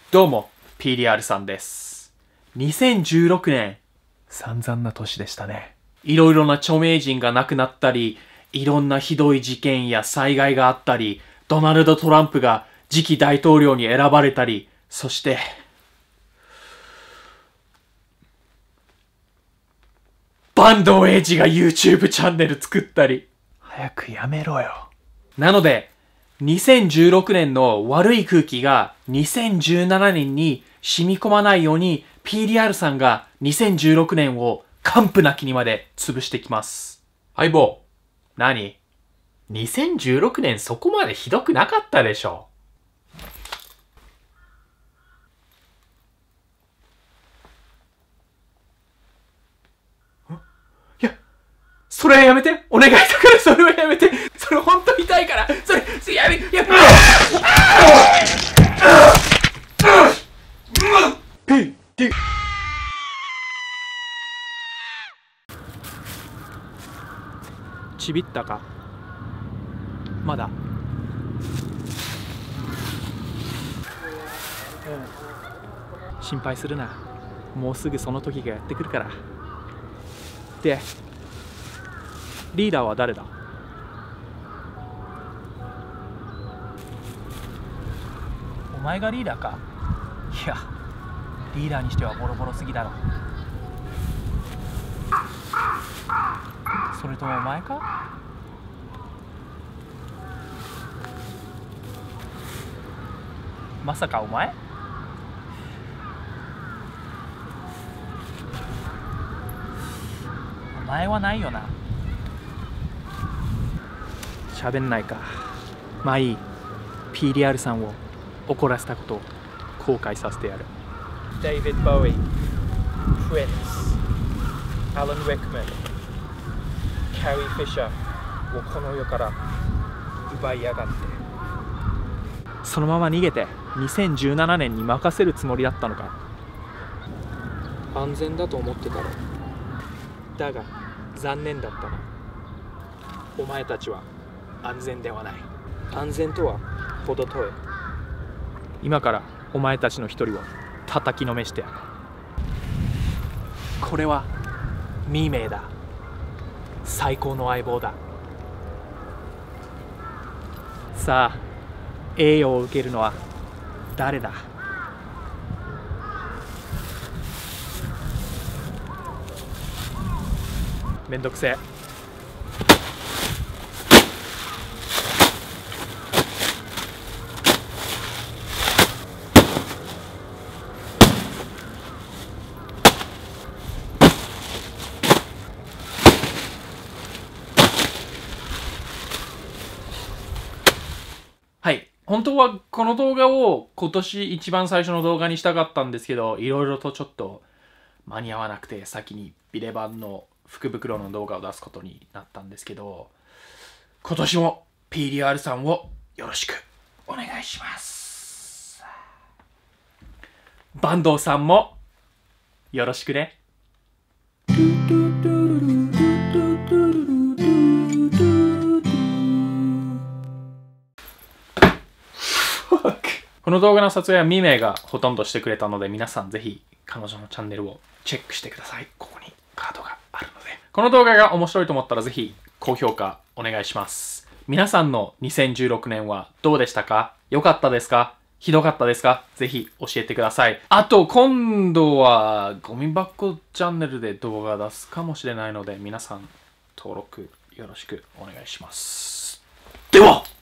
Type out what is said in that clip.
どうも、PDR さんです。2016年、散々な年でしたね。いろいろな著名人が亡くなったり、いろんなひどい事件や災害があったり、ドナルド・トランプが次期大統領に選ばれたり、そして、坂東英二が YouTube チャンネル作ったり。早くやめろよ。なので、2016年の悪い空気が2017年に染み込まないように PDR さんが2016年を完膚なきにまで潰してきます。 相棒。 何？ 2016年そこまでひどくなかったでしょ。 いや、それはやめて。お願いだからそれはやめて。それ本当に痛いから。それやめ、やめ。ちびったか？まだ。心配するな。もうすぐその時がやってくるから。で、リーダーは誰だ？お前がリーダーか？いや、リーダーにしてはボロボロすぎだろ。それともお前か？まさかお前？お前はないよな。喋んないか。まあいい。PDR さんを怒らせたことを後悔させてやる。David Bowie、Prince、Alan Rickman、Carrie Fisher をこの世から奪いやがって。そのまま逃げて2017年に任せるつもりだったのか。安全だと思ってたろ。だが残念だったな。お前たちは安全ではない。安全とは程遠い。今からお前たちの一人を叩きのめしてやる。これはミーメイだ。最高の相棒だ。さあ、栄誉を受けるのは誰だ？めんどくせえ。はい。本当はこの動画を今年一番最初の動画にしたかったんですけど、いろいろとちょっと間に合わなくて先にビレバンの福袋の動画を出すことになったんですけど、今年も PDR さんをよろしくお願いします。坂東さんもよろしくね。この動画の撮影はミメイがほとんどしてくれたので、皆さんぜひ彼女のチャンネルをチェックしてください。ここにカードがあるので。この動画が面白いと思ったらぜひ高評価お願いします。皆さんの2016年はどうでしたか？良かったですか？ひどかったですか？ぜひ教えてください。あと今度はゴミ箱チャンネルで動画出すかもしれないので、皆さん登録よろしくお願いします。では！